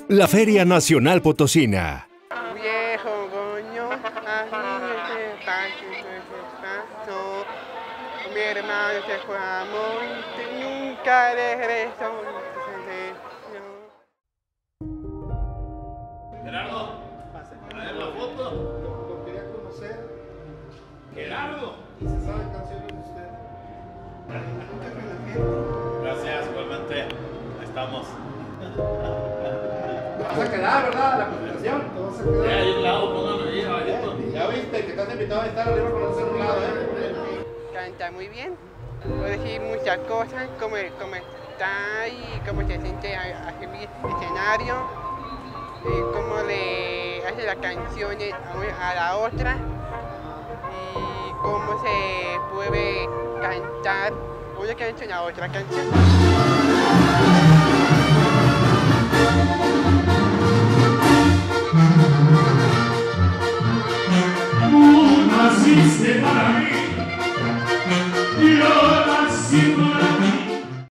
La Feria Nacional Potosina. Viejo goño, así pasó. Mi hermano se fue a monte, nunca regresó. Gerardo, a ver la foto. Lo quería conocer. Gerardo. Y se saben canciones de usted. Gracias, igualmente. Ahí estamos. Te vas a quedar, ¿verdad? La presentación. Te vas a quedar. Ahí un lado, pónganme ahí, abajito. Ya viste que estás invitado a estar arriba con el un lado, Canta muy bien. Puede decir muchas cosas, cómo está y cómo se siente a subir el escenario, cómo le hace la canción a la otra y cómo se puede cantar una canción a otra canción.